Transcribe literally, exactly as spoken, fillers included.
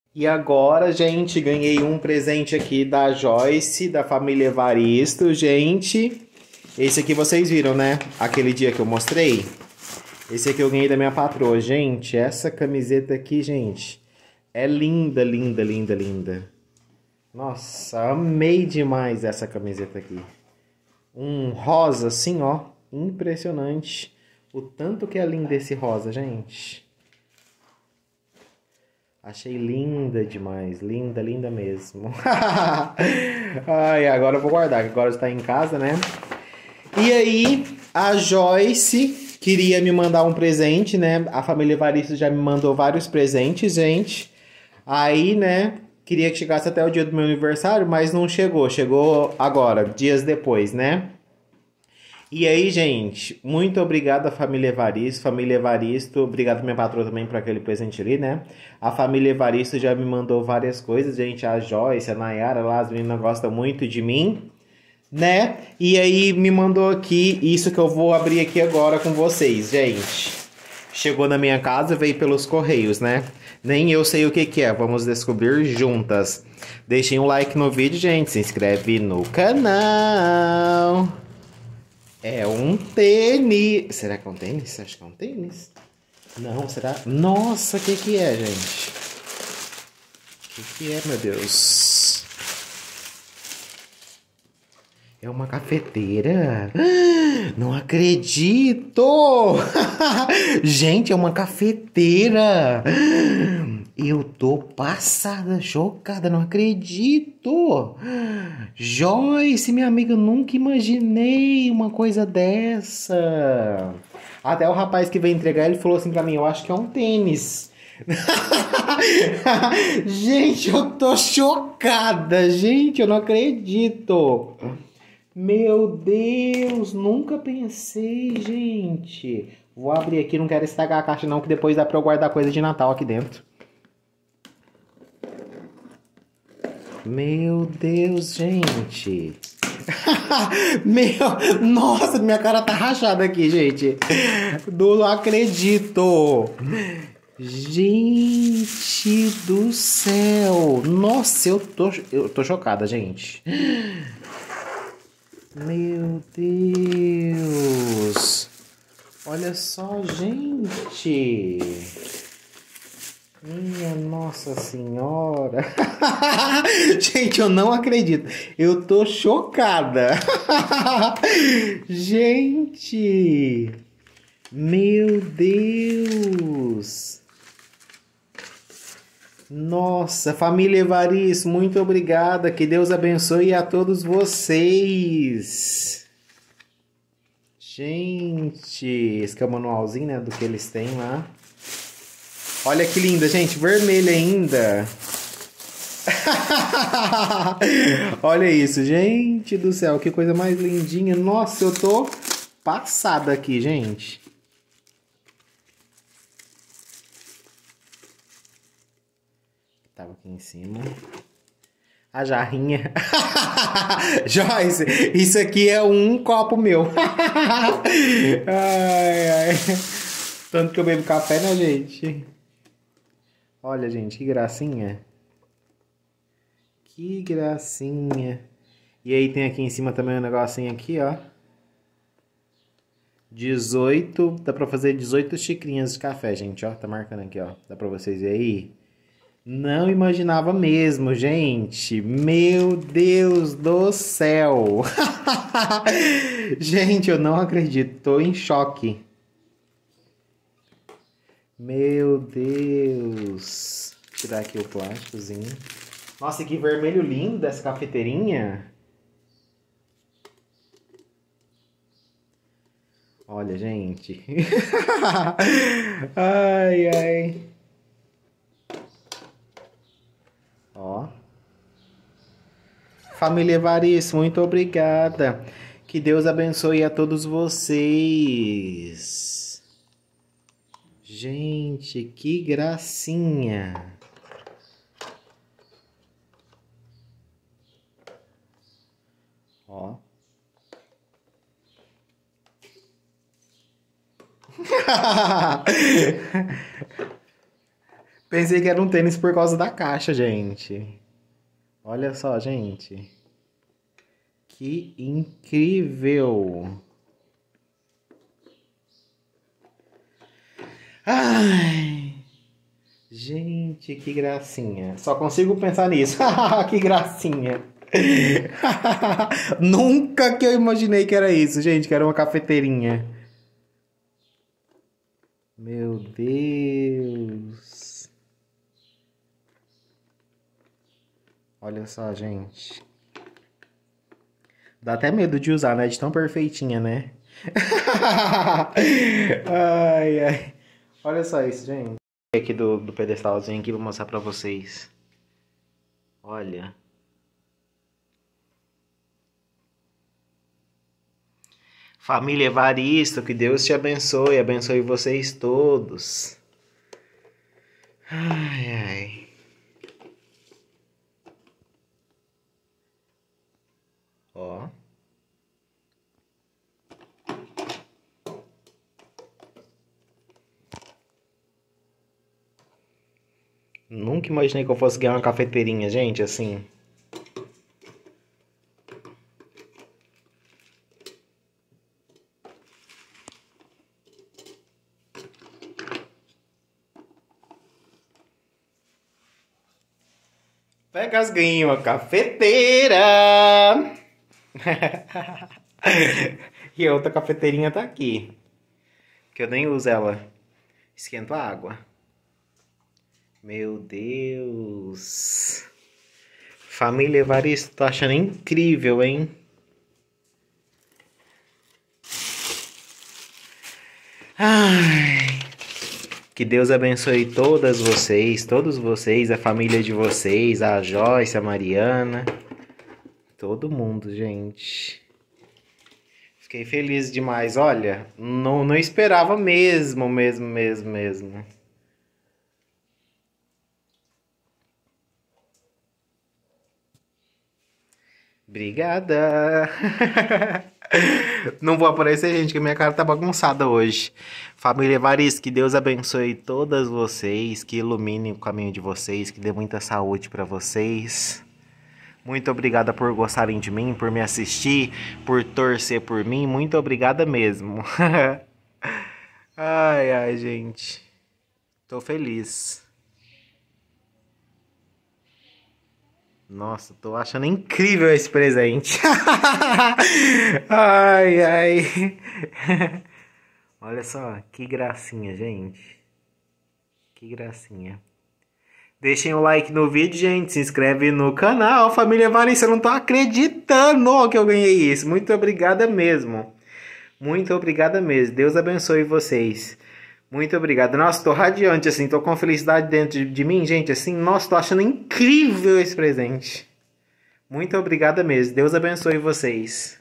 E agora, gente, ganhei um presente aqui da Joyce, da família Evaristo, gente. Esse aqui vocês viram, né? Aquele dia que eu mostrei. Esse aqui eu ganhei da minha patroa. Gente, essa camiseta aqui, gente, é linda, linda, linda, linda. Nossa, amei demais essa camiseta aqui. Um rosa assim, ó. Impressionante. O tanto que é lindo esse rosa, gente. Achei linda demais. Linda, linda mesmo. Ai, agora eu vou guardar, que agora está em casa, né? E aí, a Joyce queria me mandar um presente, né? A família Evaristo já me mandou vários presentes, gente. Aí, né? Queria que chegasse até o dia do meu aniversário, mas não chegou. Chegou agora, dias depois, né? E aí, gente, muito obrigado à família Evaristo, família Evaristo, obrigado minha patroa também por aquele presente ali, né? A família Evaristo já me mandou várias coisas, gente, a Joyce, a Nayara lá, as meninas gostam muito de mim, né? E aí me mandou aqui isso que eu vou abrir aqui agora com vocês, gente. Chegou na minha casa, veio pelos correios, né? Nem eu sei o que que é, vamos descobrir juntas. Deixem um like no vídeo, gente, se inscreve no canal. É um tênis. Será que é um tênis? Acho que é um tênis. Não, será? Nossa, o que que é, gente? O que que é, meu Deus? É uma cafeteira? Não acredito! Gente, é uma cafeteira! Eu tô passada, chocada, não acredito! Joyce, minha amiga, eu nunca imaginei uma coisa dessa! Até o rapaz que veio entregar, ele falou assim pra mim, eu acho que é um tênis. Gente, eu tô chocada! Gente, eu não acredito! Meu Deus, nunca pensei, gente. Vou abrir aqui, não quero estragar a caixa não, que depois dá pra eu guardar coisa de Natal aqui dentro. Meu Deus, gente. Meu, nossa, minha cara tá rachada aqui, gente. Não acredito. Gente do céu. Nossa, eu tô, eu tô chocada, gente. Meu Deus. Olha só, gente. Minha Nossa Senhora. Gente, eu não acredito. Eu tô chocada. Gente. Meu Deus. Nossa, família Evaristo, muito obrigada. Que Deus abençoe a todos vocês. Gente, esse que é o manualzinho, né, do que eles têm lá. Olha que linda, gente, vermelha ainda. Olha isso, gente do céu, que coisa mais lindinha. Nossa, eu tô passada aqui, gente. Tava aqui em cima. A jarrinha. Joyce, isso aqui é um copo meu. Ai, ai. Tanto que eu bebo café, né, gente? Olha, gente, que gracinha. Que gracinha. E aí tem aqui em cima também um negocinho aqui, ó. dezoito, dá pra fazer dezoito xicrinhas de café, gente, ó. Tá marcando aqui, ó. Dá pra vocês verem aí? Não imaginava mesmo, gente. Meu Deus do céu. Gente, eu não acredito. Tô em choque. Meu Deus. Vou tirar aqui o plásticozinho. Nossa, que vermelho lindo essa cafeteirinha. Olha, gente. Ai, ai. Ó. Família Evaristo, muito obrigada. Que Deus abençoe a todos vocês. Gente, que gracinha. Ó. Pensei que era um tênis por causa da caixa, gente. Olha só, gente. Que incrível. Ai, gente, que gracinha. Só consigo pensar nisso. Que gracinha. Nunca que eu imaginei que era isso, gente, que era uma cafeteirinha. Meu Deus. Olha só, gente. Dá até medo de usar, né? De tão perfeitinha, né? Ai, ai. Olha só isso, gente. Aqui do, do pedestalzinho aqui, vou mostrar pra vocês. Olha. Família Evaristo, que Deus te abençoe, abençoe vocês todos. Ai, ai. Ó. Nunca imaginei que eu fosse ganhar uma cafeteirinha, gente, assim. Pegas ganhei uma cafeteira. E a outra cafeteirinha tá aqui. Que eu nem uso ela. Esquento a água. Meu Deus. Família Evaristo, tô achando incrível, hein? Ai. Que Deus abençoe todas vocês, todos vocês, a família de vocês, a Joyce, a Mariana. Todo mundo, gente. Fiquei feliz demais. Olha, não, não esperava mesmo, mesmo, mesmo, mesmo. Obrigada. Não vou aparecer, gente, que minha cara tá bagunçada hoje. Família Evaristo, que Deus abençoe todas vocês, que ilumine o caminho de vocês, que dê muita saúde pra vocês. Muito obrigada por gostarem de mim, por me assistir, por torcer por mim. Muito obrigada mesmo. Ai, ai, gente. Tô feliz. Nossa, tô achando incrível esse presente. Ai, ai. Olha só, que gracinha, gente. Que gracinha. Deixem o like no vídeo, gente. Se inscreve no canal. Família Evaristo, eu não tô acreditando que eu ganhei isso. Muito obrigada mesmo. Muito obrigada mesmo. Deus abençoe vocês. Muito obrigado. Nossa, tô radiante, assim. Tô com felicidade dentro de, de mim, gente. Assim, nossa, tô achando incrível esse presente. Muito obrigada mesmo. Deus abençoe vocês.